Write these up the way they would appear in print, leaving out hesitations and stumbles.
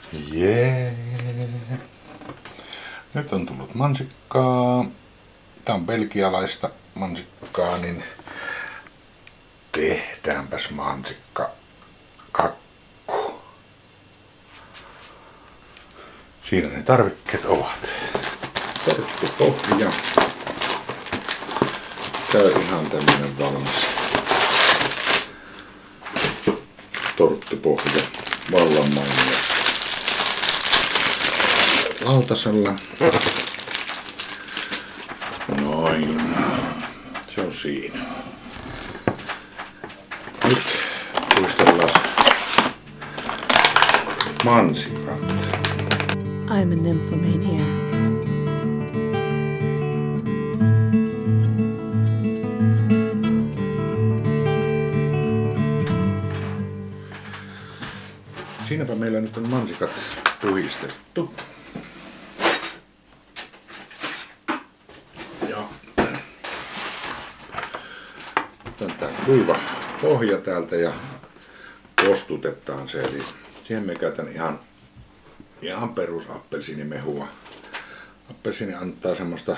Jee. Nyt on tullut mansikkaa. Tää on belgialaista mansikkaa, niin tehdäänpäs mansikka kakku. Siinä ne tarvikkeet ovat. Torttupohja. Tää on ihan tämmönen valmis torttupohja. Vallan mainio. Lautasella. Noin. Se on siinä. Nyt puistellaan mansikat. I'm a nymphomaniac. Siinäpä meillä nyt on mansikat puhistettu. Ja on tää kuiva pohja täältä ja kostutetaan se. Eli siihen me käytän ihan perus appelsiinimehua. Appelsiini antaa semmoista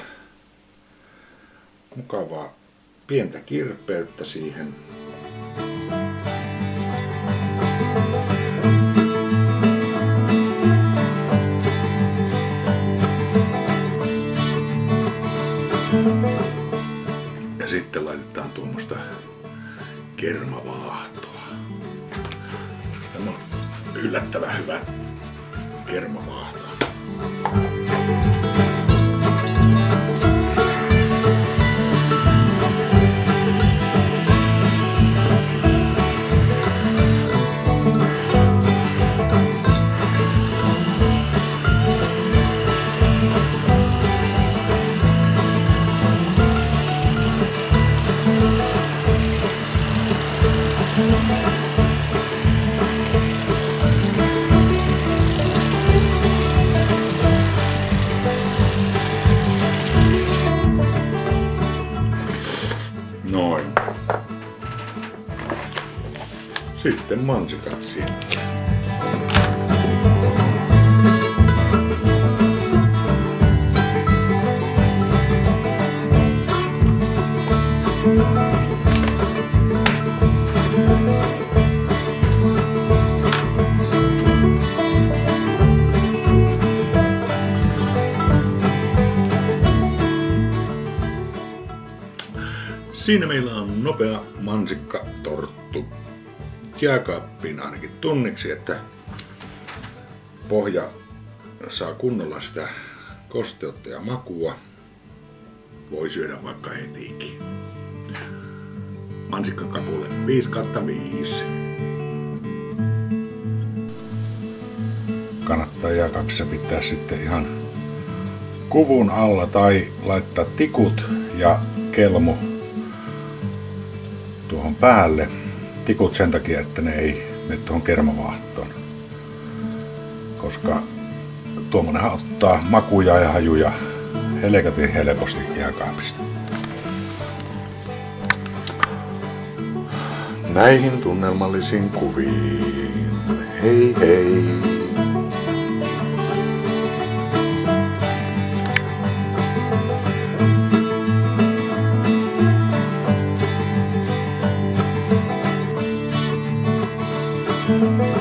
mukavaa pientä kirpeyttä siihen. Ja sitten laitetaan tuommoista kermavaahtoa. Tämä on yllättävän hyvä kermavaahto. Noin. Sitten mansikat siihen. Siinä meillä on nopea mansikkatorttu jääkaappiin ainakin tunniksi, että pohja saa kunnolla sitä kosteutta ja makua. Voi syödä vaikka hetikin. Mansikkakakulle 5/5. Kannattaa jääkaapissa pitää sitten ihan kuvun alla tai laittaa tikut ja kelmu tuohon päälle. Tikut sen takia, että ne ei mene tuohon kermavaahtoon. Koska tuommoinenhan ottaa makuja ja hajuja helkatin helposti jääkaapista. Näihin tunnelmallisiin kuviin. Hei hei! Thank you.